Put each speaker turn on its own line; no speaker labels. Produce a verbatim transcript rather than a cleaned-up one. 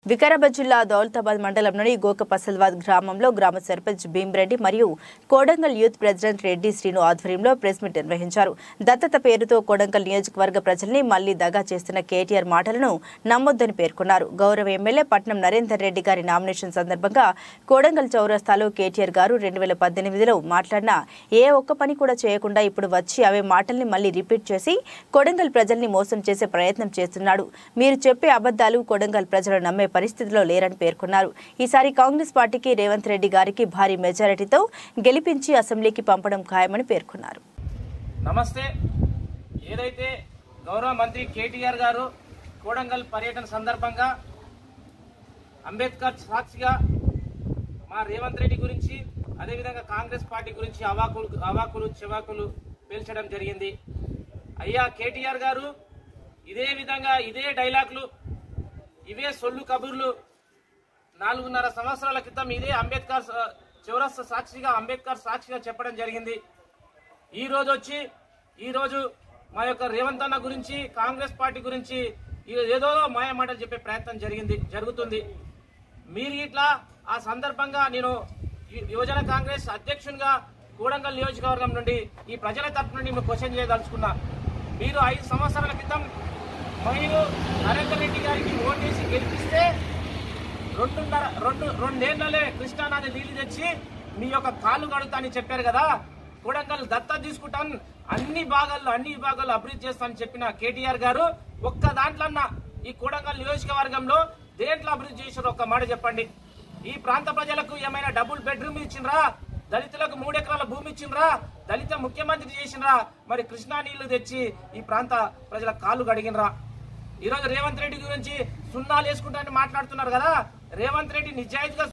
వికారాబాద్ జిల్లా దౌలతాబాద్ మండలంలోని గోకపసల్వాద్ గ్రామంలో గ్రామ సర్పంచ్ భీమ్రెడ్డి మరియు కోడంగల్ యూత్ ప్రెసిడెంట్ రెడ్డి శ్రీను ఆధ్వర్యంలో ప్రెస్ మీట్ నిర్వహించారు. దత్తత పేరుతో కోడంగల్ నియోజకవర్గ ప్రజల్ని మళ్లీ దగా చేస్తున్న కేటీఆర్ మాటలను నమ్మొద్దని పేర్కొన్నారు. గౌరవ ఎమ్మెల్యే పట్నం నరేందర్ రెడ్డి గారి నామినేషన్ సందర్భంగా కోడంగల్ చౌరస్తాలో కేటీఆర్ గారు రెండు వేల పద్దెనిమిదిలో మాట్లాడిన ఏ ఒక్క పని కూడా చేయకుండా ఇప్పుడు వచ్చి అవే మాటల్ని మళ్లీ రిపీట్ చేసి కోడంగల్ ప్రజల్ని మోసం చేసే ప్రయత్నం చేస్తున్నాడు. మీరు చెప్పే అబద్దాలు కోడంగల్ ప్రజలు నమ్మే పరిస్థితిలో లేరని పేర్కొన్నారు. ఈసారి కాంగ్రెస్ పార్టీకి రేవంత్ రెడ్డి గారికి భారీ మెజారిటీతో గెలిపించి అసెంబ్లీకి పంపడం ఖాయమని పేర్కొన్నారు.
నమస్తే. ఏదైతే గౌరవ మంత్రి కేటీఆర్ గారు కోడంగల్ పర్యటన సందర్భంగా అంబేద్కర్ సాక్షిగా మా రేవంత్ రెడ్డి గురించి అదేవిధంగా కాంగ్రెస్ పార్టీ గురించి అవాకులు అవాకులు చెవాకులు పేల్చడం జరిగింది. అయ్యా కేటీఆర్ గారు ఇదే విధంగా ఇదే డైలాగులు ఇవే సొల్లు కబుర్లు నాలుగున్నర సంవత్సరాల క్రితం ఇదే అంబేద్కర్ చౌరస్తా సాక్షిగా అంబేద్కర్ సాక్షిగా చెప్పడం జరిగింది. ఈ రోజు వచ్చి ఈ రోజు మా యొక్క రేవంత్ అన్న గురించి కాంగ్రెస్ పార్టీ గురించి ఏదో మాయ మాటలు చెప్పే ప్రయత్నం జరిగింది జరుగుతుంది. మీరు ఇట్లా ఆ సందర్భంగా నేను యువజన కాంగ్రెస్ అధ్యక్షునిగా కోడంగల్ నియోజకవర్గం నుండి ఈ ప్రజల తరఫు నుండి మేము క్వశ్చన్ చేయదలుచుకున్నా. మీరు ఐదు సంవత్సరాల క్రితం మీరు నరేందర్ రెడ్డి గారికి ఓటేసి గెలిపిస్తే రెండున్నర రెండు రెండేళ్లలే కృష్ణానది నీళ్లు తెచ్చి మీ యొక్క కాళ్ళు కడుగుతానని చెప్పారు కదా. కోడంగల్ దత్తా తీసుకుంటాను, అన్ని భాగాల్లో అన్ని విభాగాల్లో అభివృద్ధి చేస్తానని చెప్పిన కేటీఆర్ గారు ఒక్క దాంట్లన్నా ఈ కోడంగల్ నియోజకవర్గంలో దేంట్లో అభివృద్ధి చేసారో ఒక్క మాట చెప్పండి. ఈ ప్రాంత ప్రజలకు ఏమైనా డబుల్ బెడ్రూమ్ ఇచ్చిండ్రా? దళితులకు మూడు ఎకరాల భూమి ఇచ్చిండ్రా? దళిత ముఖ్యమంత్రి చేసిండ్రా? మరి కృష్ణా నీళ్లు తెచ్చి ఈ ప్రాంత ప్రజల కాళ్ళు కడిగినరా? ఈరోజు రేవంత్ రెడ్డి గురించి సున్నాలు వేసుకుంటానని మాట్లాడుతున్నారు కదా. రేవంత్ రెడ్డి నిజాయితీగా